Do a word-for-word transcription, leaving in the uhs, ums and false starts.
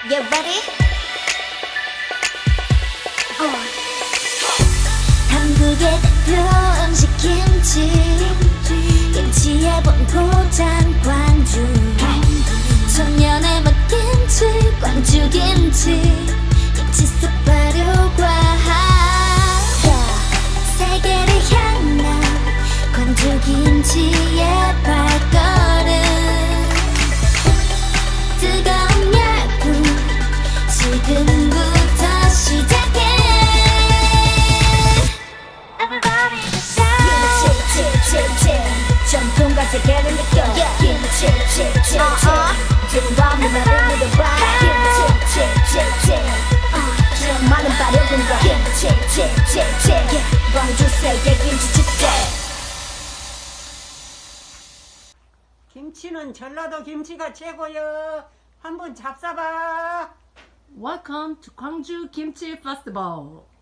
You ready? 어. 한국의 대표 음식 김치 김치의 본고장 광주 천년의 맛김치 광주 김치 김치 속 발효과 세계를 향한 광주 김치의 발걸음 뜨거운 열풍 지금부터 시작해 Everybody just shout 김치 전통과 세계를 느껴 김치 지금 밤에 나를 믿어봐 김치 저 많은 발효분과 김치 광주 세계 김치 축제 김치는 전라도 김치가 최고요. 한번 잡숴봐. Welcome to Gwangju Kimchi Festival.